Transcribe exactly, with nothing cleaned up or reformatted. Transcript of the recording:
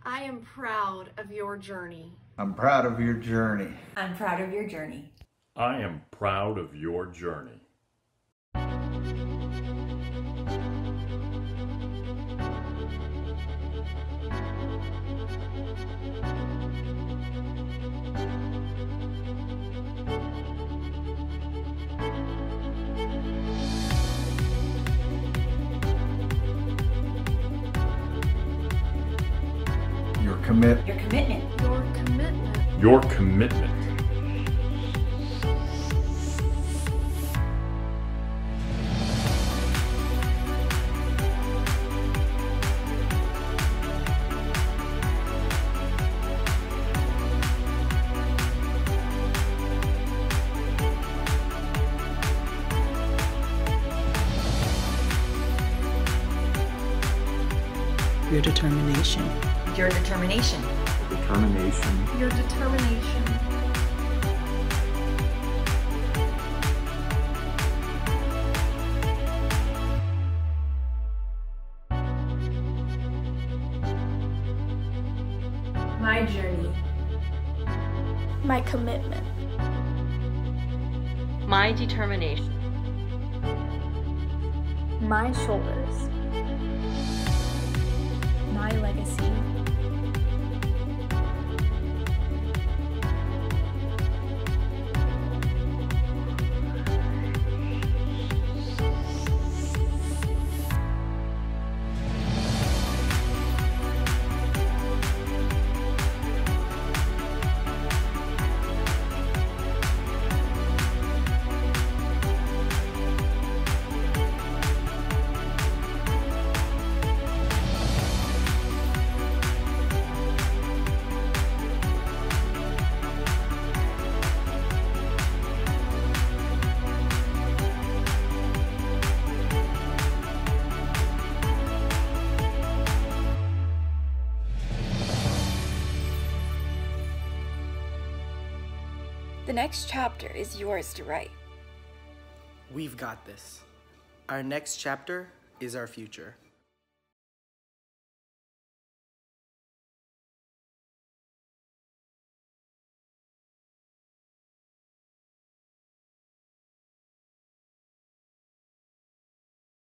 I am proud of your journey. I'm proud of your journey. I'm proud of your journey. I am proud of your journey. Your commit. Your commitment. Your commitment. Your commitment. Your determination. Your determination. Determination. Your determination. My journey. My commitment. My determination. My shoulders. My legacy. The next chapter is yours to write. We've got this. Our next chapter is our future.